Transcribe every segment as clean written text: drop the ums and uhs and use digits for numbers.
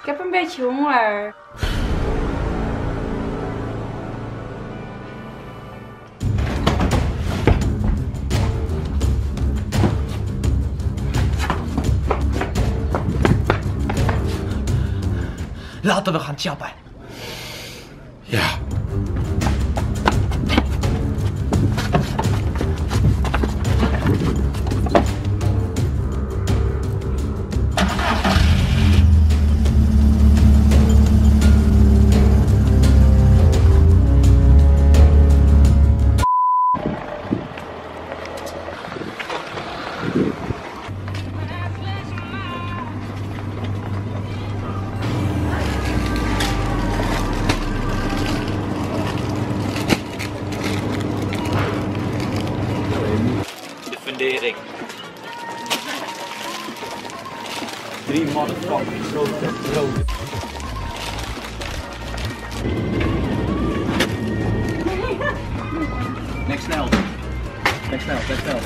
Ik heb een beetje honger. Laten we gaan chappen. Ja. De fundering. 3 motherfucking grote broden. Next snel. Next snel, next snel.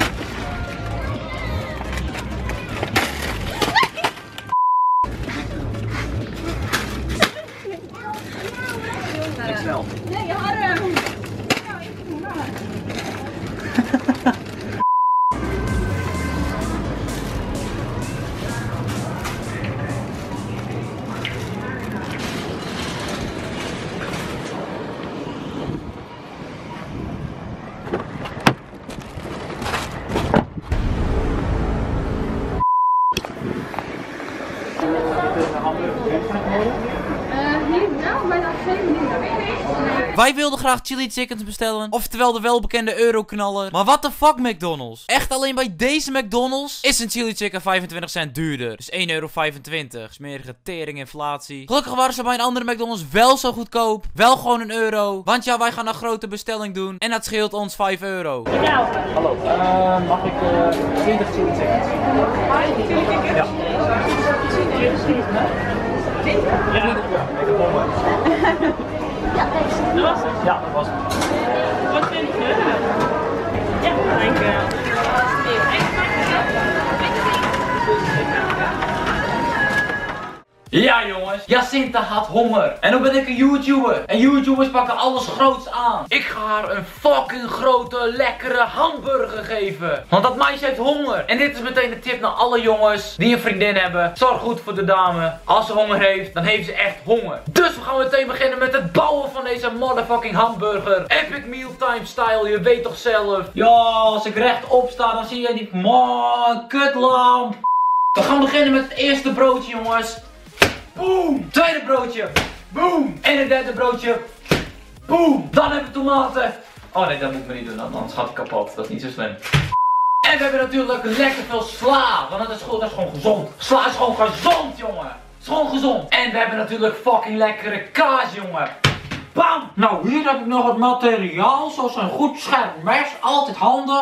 Next snel. Nee, Harm! Hier, nou, bijna 7 minuten. Wij wilden graag chili chickens bestellen. Oftewel de welbekende euroknaller. Maar what the fuck McDonald's? Echt alleen bij deze McDonald's is een chili chicken 25 cent duurder. Dus 1,25 €. Smerige tering inflatie. Gelukkig waren ze bij een andere McDonald's wel zo goedkoop. Wel gewoon €1. Want ja, wij gaan een grote bestelling doen. En dat scheelt ons €5. Hallo, mag ik 20 chili chickens? Ja. Ja, ik heb honger. Dat was het. Ja, dat was het. Wat vind je? Ja, dankjewel. Ja jongens, Jacinta had honger. En dan ben ik een YouTuber. En YouTubers pakken alles groots aan. Ik ga haar een fucking grote, lekkere hamburger geven. Want dat meisje heeft honger. En dit is meteen de tip naar alle jongens die een vriendin hebben. Zorg goed voor de dame. Als ze honger heeft, dan heeft ze echt honger. Dus we gaan meteen beginnen met het bouwen van deze motherfucking hamburger. Epic mealtime style, je weet toch zelf. Ja, als ik rechtop sta, dan zie je die kutlamp. We gaan beginnen met het eerste broodje jongens. Boom! Tweede broodje. Boom! En het derde broodje. Boom! Dan hebben we tomaten. Oh nee, dat moet ik me niet doen, anders gaat het kapot. Dat is niet zo slim. En we hebben natuurlijk lekker veel sla. Want dat is gewoon gezond. Sla is gewoon gezond, jongen. Het is gewoon gezond. En we hebben natuurlijk fucking lekkere kaas, jongen. Bam! Nou, hier heb ik nog het materiaal. Zoals een goed scherp mes. Altijd handig.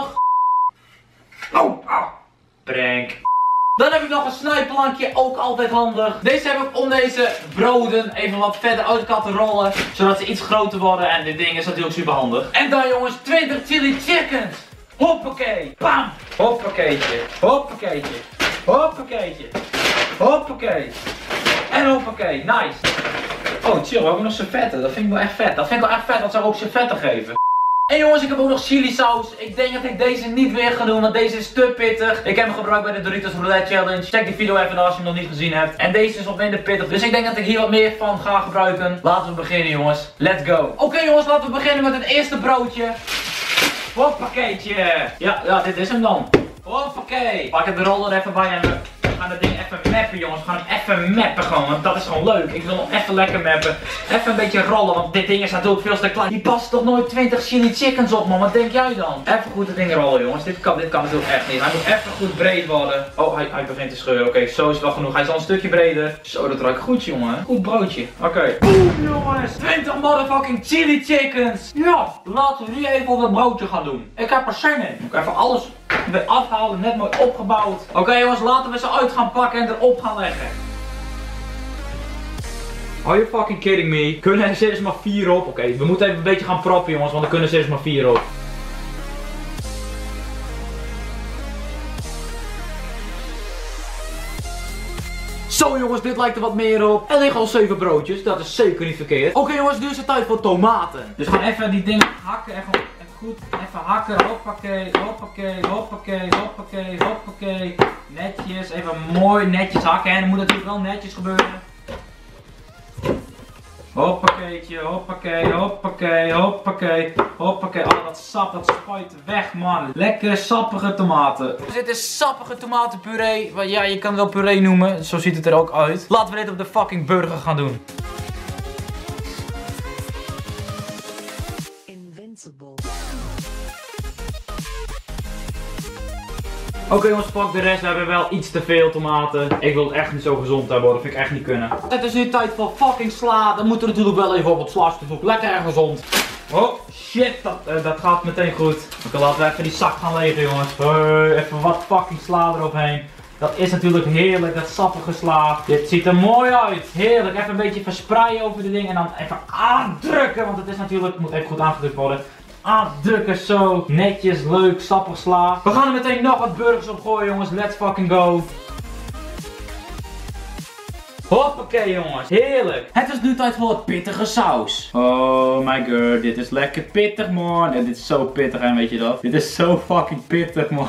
Oh, ah. Prank. Dan heb ik nog een snijplankje, ook altijd handig. Deze heb ik om deze broden even wat verder uit elkaar te rollen. Zodat ze iets groter worden en dit ding is natuurlijk super handig. En dan jongens, 20 chili chickens. Hoppakee. Bam. Hoppakeetje. Hoppakeetje. Hoppakeetje. Hoppakee. En hoppakee. Nice. Oh chill, we hebben nog servetten. Dat vind ik wel echt vet. Dat vind ik wel echt vet, dat zou ik ook servetten geven. En jongens, ik heb ook nog chili saus. Ik denk dat ik deze niet weer ga doen, want deze is te pittig. Ik heb hem gebruikt bij de Doritos Roulette Challenge. Check die video even als je hem nog niet gezien hebt. En deze is wat minder pittig, dus ik denk dat ik hier wat meer van ga gebruiken. Laten we beginnen jongens. Let's go. Oké jongens, laten we beginnen met het eerste broodje. Hoppakeetje. Ja, dit is hem dan. Hoppakee. Pak ik de roller even bij en we gaan het ding even mappen jongens. We gaan hem even mappen gewoon, want dat is gewoon leuk. Ik wil hem even lekker mappen. Even een beetje rollen, want dit ding is natuurlijk veel te klein. Die past toch nooit 20 chili chickens op man, wat denk jij dan? Even goed het ding rollen jongens, dit kan natuurlijk echt niet. Hij moet even goed breed worden. Oh, hij begint te scheuren. Oké, zo is het wel genoeg. Hij is al een stukje breder. Zo, dat ruikt goed jongen. Goed broodje. Oké. Boom jongens, 20 motherfucking chili chickens. Ja, laten we nu even op het broodje gaan doen. Ik heb er zin in. Moet ik even alles weer afhalen, net mooi opgebouwd. Oké jongens, laten we ze uit gaan pakken en erop gaan leggen. Are you fucking kidding me? Kunnen er serieus maar 4 op? Oké, we moeten even een beetje gaan proppen jongens, want er kunnen serieus maar 4 op. Zo Zo jongens, dit lijkt er wat meer op. Er liggen al 7 broodjes, dat is zeker niet verkeerd. Oké jongens, nu is het tijd voor tomaten. Dus gaan even die dingen hakken, even goed, even hakken. Hoppakee, hoppakee, hoppakee, hoppakee, hoppakee. Netjes, even mooi netjes hakken. En dan moet natuurlijk wel netjes gebeuren. Hoppakeetje, hoppakee, hoppakee, hoppakee, hoppakee. Oh, dat sap, dat spuit weg, man. Lekkere sappige tomaten. Dus dit is sappige tomatenpuree. Ja, je kan het wel puree noemen. Zo ziet het er ook uit. Laten we dit op de fucking burger gaan doen. Oké jongens, pak de rest. We hebben wel iets te veel tomaten. Ik wil het echt niet zo gezond hebben, dat vind ik echt niet kunnen. Het is nu tijd voor fucking sla. Dan moet er natuurlijk wel even op het slaastuk. Lekker en gezond. Oh shit, dat gaat meteen goed. Oké, laten we even die zak gaan legen jongens. Even wat fucking sla eropheen. Dat is natuurlijk heerlijk, dat sappige sla. Dit ziet er mooi uit. Heerlijk. Even een beetje verspreiden over de ding en dan even aandrukken. Want het is natuurlijk, moet even goed aangedrukt worden. Aandrukken zo. Netjes, leuk, sappig sla. We gaan er meteen nog wat burgers op gooien jongens. Let's fucking go. Hoppakee jongens, heerlijk. Het is nu tijd voor wat pittige saus. Oh my god, dit is lekker pittig man. Ja, dit is zo pittig en weet je dat? Dit is zo fucking pittig man.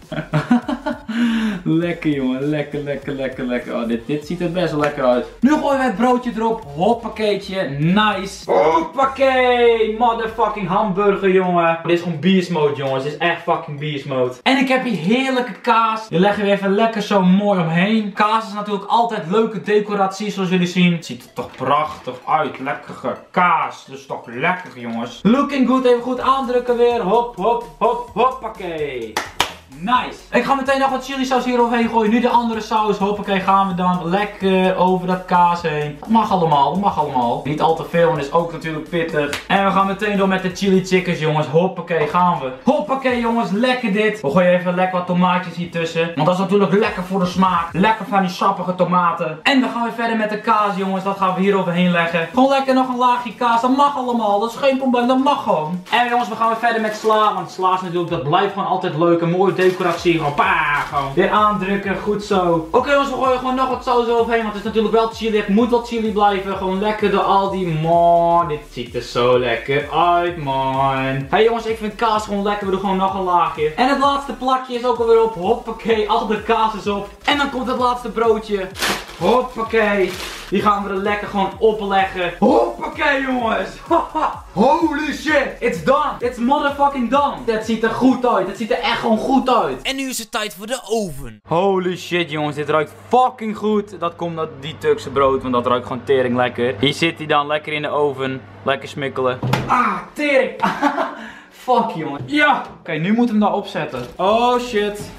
Lekker jongen, lekker, lekker, lekker, lekker. Oh, dit ziet er best wel lekker uit. Nu gooien we het broodje erop. Hoppakeetje, nice. Hoppakee, motherfucking hamburger jongen. Dit is gewoon beast mode jongens, dit is echt fucking beast mode. En ik heb hier heerlijke kaas. Die leggen we even lekker zo mooi omheen. Kaas is natuurlijk altijd leuke decoratie zoals jullie zien. Het ziet er toch prachtig uit, lekkere kaas. Dus toch lekker jongens. Looking good, even goed aandrukken weer. Hop, hop, hop, hoppakee. Nice. Ik ga meteen nog wat chili saus hier overheen gooien. Nu de andere saus. Hoppakee, gaan we dan lekker over dat kaas heen. Dat mag allemaal, dat mag allemaal. Niet al te veel, want is ook natuurlijk pittig. En we gaan meteen door met de chili chickens, jongens. Hoppakee, gaan we. Hoppakee, jongens, lekker dit. We gooien even lekker wat tomaatjes hier tussen. Want dat is natuurlijk lekker voor de smaak. Lekker van die sappige tomaten. En dan gaan we verder met de kaas, jongens. Dat gaan we hier overheen leggen. Gewoon lekker nog een laagje kaas. Dat mag allemaal. Dat is geen probleem. Dat mag gewoon. En jongens, we gaan weer verder met sla. Want sla is natuurlijk, dat blijft gewoon altijd leuk. Een mooie decoratie. Gewoon gewoon weer aandrukken. Goed zo. Oké, jongens, we gooien gewoon nog wat saus overheen. Want het is natuurlijk wel chili. Het moet wel chili blijven. Gewoon lekker door al die man. Dit ziet er zo lekker uit, man. Hey jongens, ik vind kaas gewoon lekker. We doen gewoon nog een laagje. En het laatste plakje is ook alweer op. Hoppakee, al de kaas is op. En dan komt het laatste broodje. Hoppakee. Die gaan we er lekker gewoon opleggen. Hoppakee, jongens. Holy shit. It's done. It's motherfucking done. Dat ziet er goed uit. Dat ziet er echt gewoon goed uit. En nu is het tijd voor de oven. Holy shit, jongens. Dit ruikt fucking goed. Dat komt door die Turkse brood. Want dat ruikt gewoon tering lekker. Hier zit hij dan lekker in de oven. Lekker smikkelen. Ah, tering. Fuck, jongen. Ja. Oké, nu moeten we hem daar opzetten. Oh shit.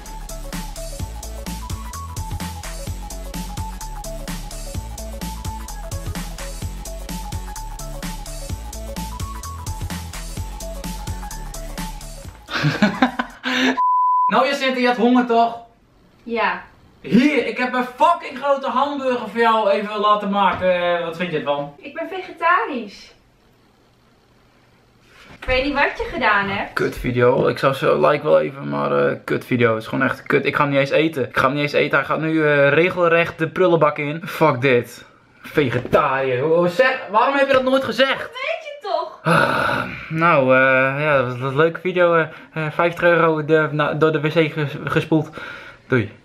Nou Jacinta, je had honger toch? Ja. Hier, ik heb een fucking grote hamburger voor jou even laten maken. Wat vind je ervan? Ik ben vegetarisch. Ik weet niet wat je gedaan hebt. Kut video. Ik zou zo like wel even, maar kut video. Het is gewoon echt kut. Ik ga hem niet eens eten. Ik ga hem niet eens eten. Hij gaat nu regelrecht de prullenbak in. Fuck dit. Vegetariër. Zeg, waarom heb je dat nooit gezegd? Weet je toch? Nou, ja, dat was een leuke video. €50 door de wc gespoeld. Doei.